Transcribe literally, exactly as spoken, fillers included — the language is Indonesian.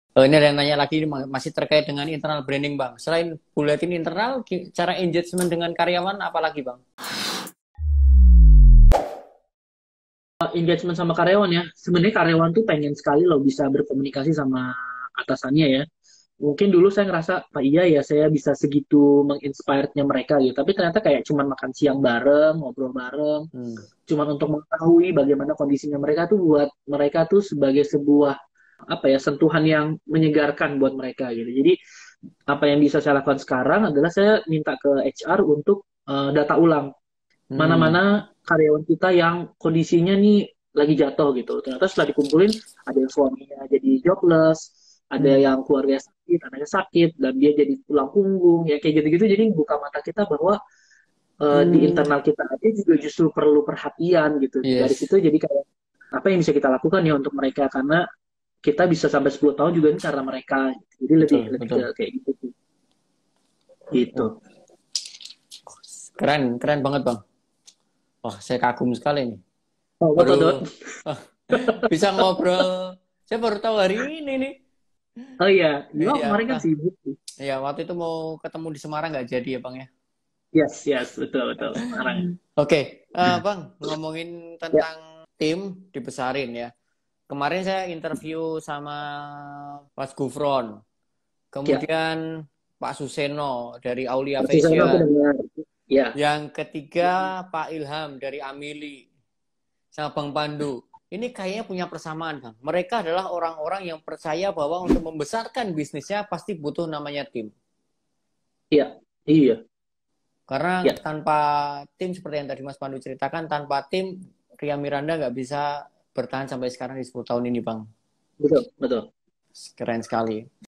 Eh, ini ada yang nanya lagi masih terkait dengan internal branding Bang. Selain buletin internal, cara engagement dengan karyawan apalagi Bang? Engagement sama karyawan ya. Sebenarnya karyawan tuh pengen sekali loh bisa berkomunikasi sama atasannya ya. Mungkin dulu saya ngerasa, Pak iya ya saya bisa segitu menginspirednya mereka gitu. Tapi ternyata kayak cuman makan siang bareng, ngobrol bareng, Hmm. cuman untuk mengetahui bagaimana kondisinya mereka tuh buat mereka tuh sebagai sebuah apa ya sentuhan yang menyegarkan buat mereka gitu. Jadi apa yang bisa saya lakukan sekarang adalah saya minta ke H R untuk uh, data ulang Hmm. mana-mana karyawan kita yang kondisinya nih lagi jatuh gitu. Ternyata setelah dikumpulin ada yang suaminya jadi jobless, ada Hmm. yang keluarga sakit, anaknya sakit, dan dia jadi tulang punggung, ya kayak gitu-gitu. Jadi buka mata kita bahwa uh, di Hmm. internal kita aja juga justru perlu perhatian gitu. Dari Yes. situ jadi kayak apa yang bisa kita lakukan ya untuk mereka karena kita bisa sampai sepuluh tahun juga ini karena mereka. Jadi lebih Betul, lebih ke betul. kayak gitu sih. Gitu. Oh, keren, keren banget Bang. Wah, saya kagum sekali nih. Oh, betul, Baru Dot. ah, bisa ngobrol. Saya baru tahu hari ini nih. Oh iya, Yo Iya, kemarin kan nah, sibuk. iya waktu itu mau ketemu di Semarang nggak jadi ya Bang ya. Yes, yes, betul, betul. Semarang. Oke, eh, Bang, ngomongin Ya, tentang tim dibesarin ya. Kemarin saya interview sama Mas Gufron, ya. kemudian Pak Suseno dari Aulia Pasti saya aku Fashion, dengar. Ya, yang ketiga Pak Ilham dari Amili, sama Bang Pandu. Ini kayaknya punya persamaan, Bang. Mereka adalah orang-orang yang percaya bahwa untuk membesarkan bisnisnya pasti butuh namanya tim. iya, iya, Karena ya. tanpa tim seperti yang tadi Mas Pandu ceritakan, tanpa tim Ria Miranda nggak bisa bertahan sampai sekarang di sepuluh tahun ini, Bang. Betul, betul. Keren sekali.